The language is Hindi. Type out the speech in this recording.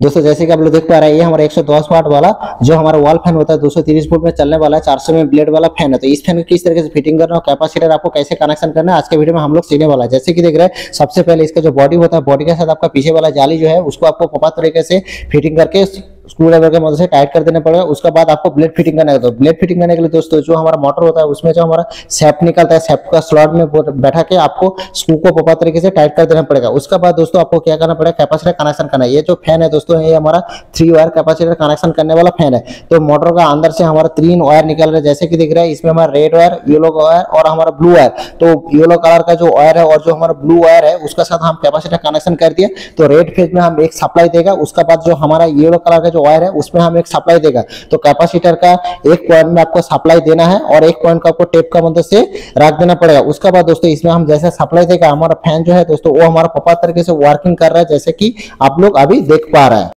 दोस्तों जैसे कि आप लोग देख पा रहे हैं, ये हमारा 110 वाट वाला जो हमारा वॉल फैन होता है 230 वोल्ट में चलने वाला है, 400 में ब्लेड वाला फैन है। तो इस फैन को किस तरीके से फिटिंग करना और कैपेसिटर आपको कैसे कनेक्शन करना है आज के वीडियो में हम लोग सीखने वाला है। जैसे कि देख रहे हैं, सबसे पहले इसका जो बॉडी होता है, बॉडी के साथ आपका पीछे वाला जाली जो है उसको आपको प्रॉपर तरीके से फिटिंग करके स्क्रू ड्राइवर के मदद से टाइट कर देना पड़ेगा। उसके बाद आपको ब्लेड फिटिंग करना है। तो ब्लेड फिटिंग करने के लिए दोस्तों जो हमारा मोटर होता है उसमें जो हमारा सैप निकलता है, सैप का स्लॉट में बैठा के आपको स्क्रू को प्रॉपर तरीके से टाइट कर देना पड़ेगा। उसके बाद दोस्तों आपको क्या करना पड़ेगा, कैपेसिटर कनेक्शन करना है। ये जो फैन है दोस्तों, ये हमारा 3 वायर कैपेसिटर कनेक्शन करने वाला फैन है। तो मोटर का अंदर से हमारा 3 वायर निकल रहा है, जैसे कि दिख रहा है। इसमें हमारा रेड वायर, येलो वायर और हमारा ब्लू वायर। तो येलो कलर का जो वायर है और जो हमारा ब्लू वायर है उसका साथ हम कैपेसिटर कनेक्शन कर दिए। तो रेड फेज में हम एक सप्लाई देगा, उसके बाद जो हमारा येलो कलर का जो वायर है उसमें हम एक सप्लाई देगा। तो कैपेसिटर का एक पॉइंट में आपको सप्लाई देना है और एक पॉइंट को आपको टेप का मदद से रख देना पड़ेगा। उसके बाद दोस्तों इसमें हम जैसे सप्लाई देगा, हमारा फैन जो है दोस्तों वो हमारा प्रॉपर तरीके से वर्किंग कर रहा है, जैसे कि आप लोग अभी देख पा रहे हैं।